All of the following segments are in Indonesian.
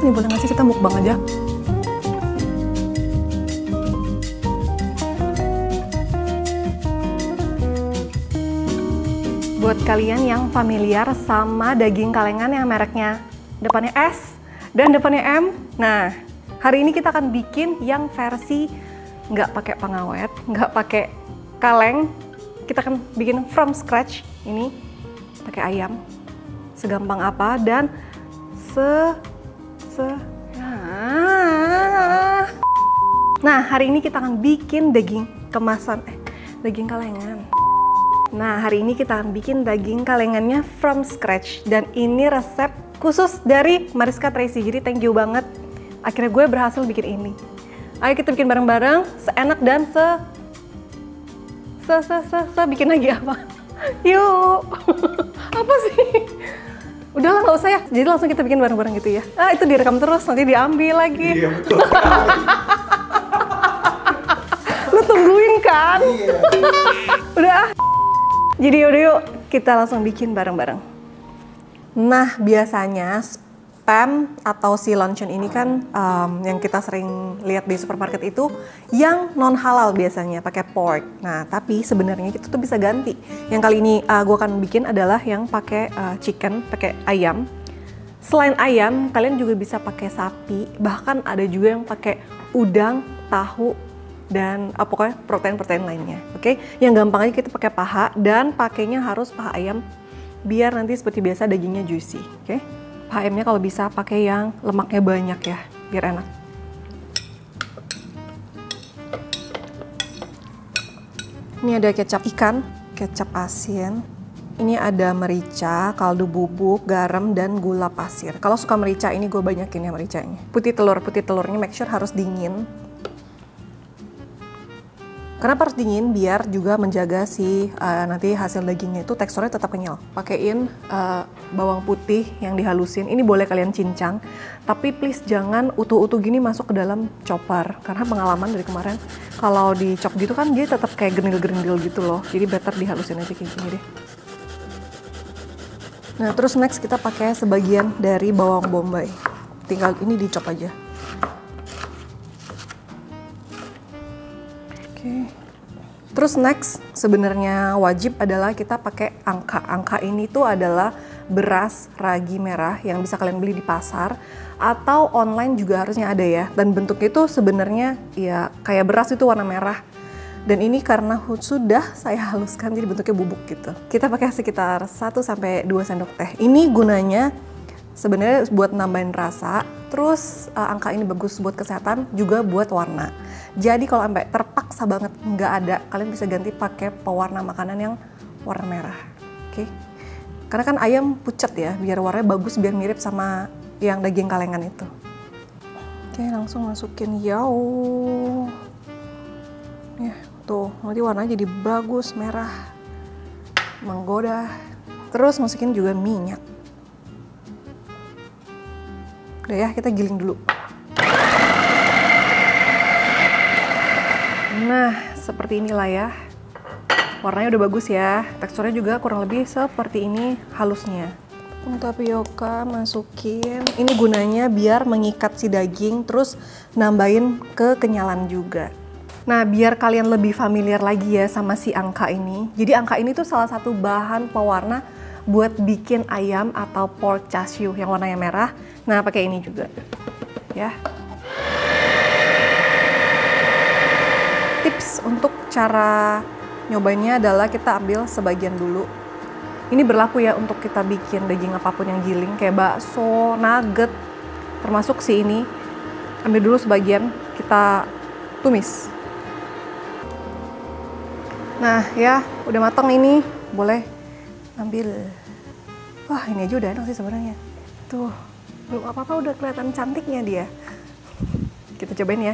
nih, boleh nggak sih kita mukbang aja? Buat kalian yang familiar sama daging kalengan yang mereknya depannya S dan depannya M, nah hari ini kita akan bikin yang versi nggak pakai pengawet, nggak pakai kaleng. Kita akan bikin from scratch ini pakai ayam. Segampang apa dan Nah, hari ini kita akan bikin daging kemasan daging kalengan. Nah, hari ini kita akan bikin daging kalengannya from scratch dan ini resep khusus dari Mariska Tracy. Jadi thank you banget. Akhirnya gue berhasil bikin ini. Ayo kita bikin bareng-bareng, seenak dan bikin lagi apa? Yuk. Apa sih? Udahlah nggak usah ya. Jadi langsung kita bikin bareng-bareng gitu ya. Ah, itu direkam terus, nanti diambil lagi. Iya, betul. Lu tungguin kan? Iya. Udah. Jadi yuk kita langsung bikin bareng-bareng. Nah, biasanya spam atau si luncheon ini kan yang kita sering lihat di supermarket itu yang non halal biasanya pakai pork. Nah, tapi sebenarnya kita tuh bisa ganti. Yang kali ini gue akan bikin adalah yang pakai chicken, pakai ayam. Selain ayam, kalian juga bisa pakai sapi. Bahkan ada juga yang pakai udang, tahu, dan pokoknya protein-protein lainnya. Oke, yang gampang aja kita pakai paha dan pakainya harus paha ayam biar nanti seperti biasa dagingnya juicy. Oke. Paha ayamnya kalau bisa pakai yang lemaknya banyak ya, biar enak. Ini ada kecap ikan, kecap asin. Ini ada merica, kaldu bubuk, garam, dan gula pasir. Kalau suka merica, ini gue banyakin ya mericanya. Putih telurnya make sure harus dingin. Kenapa harus dingin? Biar juga menjaga si nanti hasil dagingnya itu teksturnya tetap kenyal. Pakein bawang putih yang dihalusin. Ini boleh kalian cincang, tapi please jangan utuh-utuh gini masuk ke dalam chopper. Karena pengalaman dari kemarin, kalau di chop gitu kan dia tetap kayak gerindil-gerindil gitu loh. Jadi better dihalusin aja kayak gini deh. Nah, terus next kita pakai sebagian dari bawang bombay. Tinggal ini dicop aja. Terus next sebenarnya wajib adalah kita pakai angka. Angka ini tuh adalah beras ragi merah yang bisa kalian beli di pasar atau online juga harusnya ada ya. Dan bentuknya itu sebenarnya ya kayak beras itu warna merah. Dan ini karena sudah saya haluskan jadi bentuknya bubuk gitu. Kita pakai sekitar 1-2 sendok teh. Ini gunanya sebenarnya buat nambahin rasa. Terus angka ini bagus buat kesehatan juga buat warna. Jadi kalau sampai terpaksa banget nggak ada, kalian bisa ganti pakai pewarna makanan yang warna merah. Oke. Karena kan ayam pucat ya, biar warnanya bagus, biar mirip sama yang daging kalengan itu. Oke, langsung masukin yao. Ya, tuh, nanti warnanya jadi bagus, merah. Menggoda. Terus masukin juga minyak. Udah ya, kita giling dulu. Nah, seperti inilah ya. Warnanya udah bagus ya. Teksturnya juga kurang lebih seperti ini halusnya. Tepung tapioka masukin. Ini gunanya biar mengikat si daging, terus nambahin kekenyalan juga. Nah, biar kalian lebih familiar lagi ya sama si angka ini. Jadi angka ini tuh salah satu bahan pewarna buat bikin ayam atau pork char siu yang warnanya merah. Nah, pakai ini juga. Ya. Tips untuk cara nyobainnya adalah kita ambil sebagian dulu. Ini berlaku ya untuk kita bikin daging apapun yang giling, kayak bakso, nugget, termasuk si ini. Ambil dulu sebagian, kita tumis. Nah ya, udah matang ini, boleh ambil. Wah, ini aja udah enak sih sebenarnya. Tuh, belum apa-apa udah kelihatan cantiknya dia. Kita cobain ya.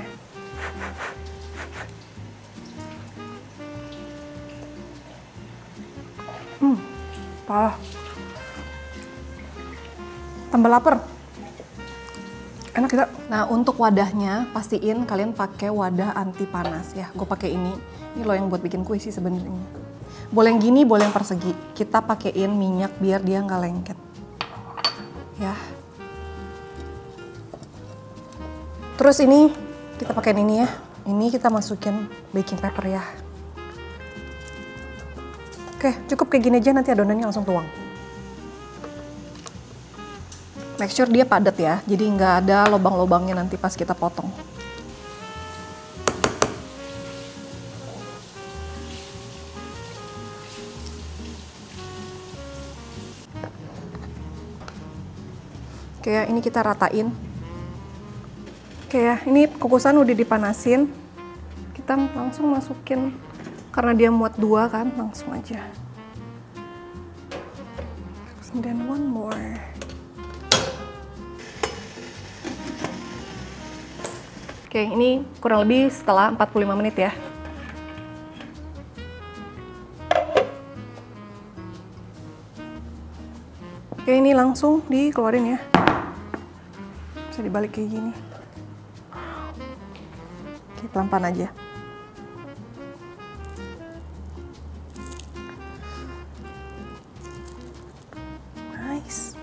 Tambah lapar. Enak tidak? Nah, untuk wadahnya pastiin kalian pakai wadah anti panas ya. Gue pakai ini. Ini loh yang buat bikin kue sih sebenarnya. Boleh yang gini, boleh yang persegi. Kita pakein minyak biar dia nggak lengket. Ya. Terus ini kita pakai ini ya. Ini kita masukin baking paper ya. Oke, cukup kayak gini aja, nanti adonannya langsung tuang. Make sure dia padat ya, jadi nggak ada lubang-lubangnya nanti pas kita potong. Oke ya, ini kita ratain. Oke ya, ini kukusan udah dipanasin. Kita langsung masukin, karena dia muat 2 kan, langsung aja. And then one more. Oke, ini kurang lebih setelah 45 menit ya. Oke, ini langsung dikeluarin ya. Bisa dibalik kayak gini. Oke, pelan-pelan aja. Nice.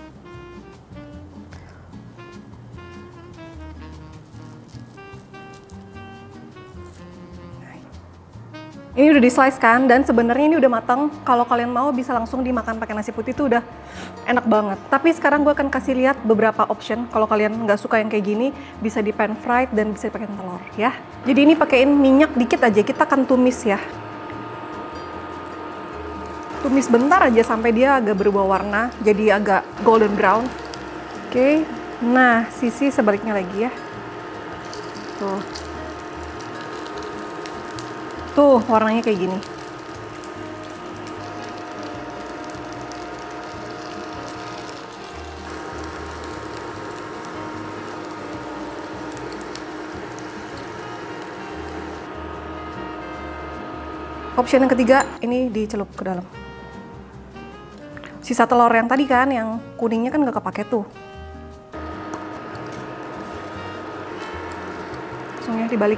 Ini udah di slice kan, dan sebenarnya ini udah matang. Kalau kalian mau bisa langsung dimakan pakai nasi putih, itu udah enak banget. Tapi sekarang gue akan kasih lihat beberapa option. Kalau kalian nggak suka yang kayak gini, bisa di pan fried dan bisa dipakai telur ya. Jadi ini pakein minyak dikit aja, kita akan tumis ya. Tumis bentar aja sampai dia agak berubah warna, jadi agak golden brown. Oke, nah sisi sebaliknya lagi ya. Tuh. Tuh, warnanya kayak gini. Option yang ketiga, ini dicelup ke dalam. Sisa telur yang tadi kan, yang kuningnya kan nggak kepake tuh. Langsung ya dibalik.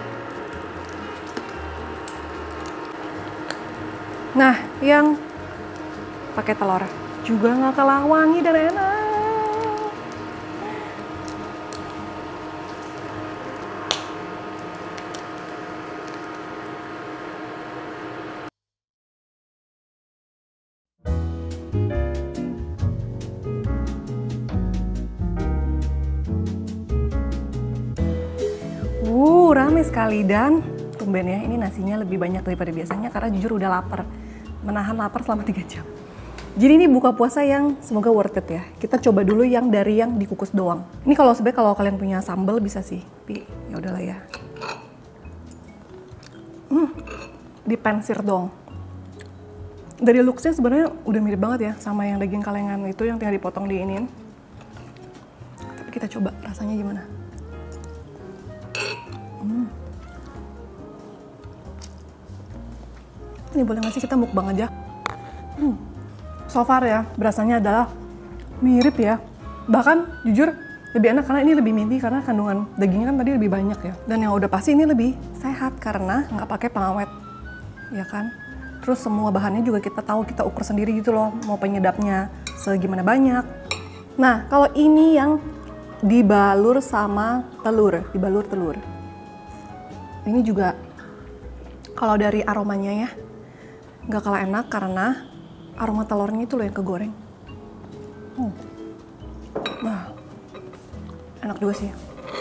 Nah, yang pakai telur juga nggak kalah wangi dan enak. Rame sekali, dan tumben ya, ini nasinya lebih banyak daripada biasanya karena jujur udah lapar. Menahan lapar selama 3 jam. Jadi ini buka puasa yang semoga worth it ya. Kita coba dulu yang dari yang dikukus doang. Ini sebenarnya kalau kalian punya sambal bisa sih, tapi ya udahlah ya. Dipensir dong. Dari looksnya sebenarnya udah mirip banget ya sama yang daging kalengan itu yang tinggal dipotong di ini. Tapi kita coba rasanya gimana. Ini boleh nggak sih kita mukbang aja? So far ya, berasanya adalah mirip ya. Bahkan jujur lebih enak karena ini lebih meaty karena kandungan dagingnya kan tadi lebih banyak ya. Dan yang udah pasti ini lebih sehat karena nggak pakai pengawet, ya kan? Terus semua bahannya juga kita tahu, kita ukur sendiri gitu loh, mau penyedapnya segimana banyak. Nah, kalau ini yang dibalur sama telur, dibalur telur. Ini juga kalau dari aromanya ya, nggak kalah enak karena aroma telurnya itu loh yang kegoreng. Nah, enak juga sih.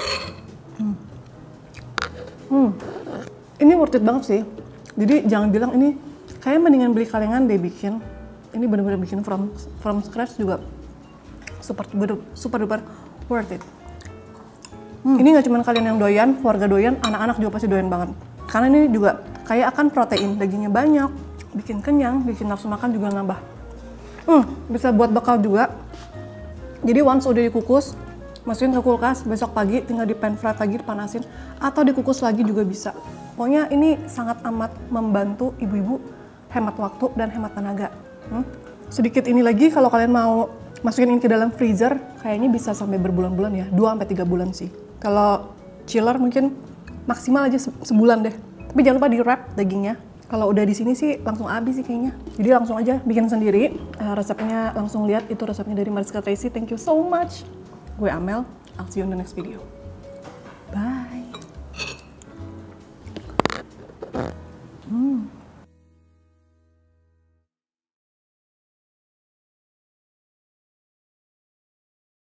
Ini worth it banget sih. Jadi jangan bilang ini kayak mendingan beli kalengan deh bikin. Ini bener-bener bikin from scratch juga super duper worth it. Ini nggak cuma kalian yang doyan, keluarga doyan, anak-anak juga pasti doyan banget. Karena ini juga kayak akan protein, dagingnya banyak, bikin kenyang, bikin nafsu makan juga nambah. Bisa buat bekal juga. Jadi once udah dikukus, masukin ke kulkas, besok pagi tinggal di pan fried lagi, dipanasin, atau dikukus lagi juga bisa. Pokoknya ini sangat amat membantu ibu-ibu hemat waktu dan hemat tenaga. Sedikit ini lagi kalau kalian mau masukin ini ke dalam freezer, kayaknya bisa sampai berbulan-bulan ya, 2-3 bulan sih. Kalau chiller mungkin maksimal aja sebulan deh. Tapi jangan lupa di wrap dagingnya. Kalau udah di sini sih langsung habis sih kayaknya. Jadi langsung aja bikin sendiri. Resepnya langsung lihat, itu resepnya dari Mariska Tracy. Thank you so much. Gue Amel, I'll see you in the next video. Bye.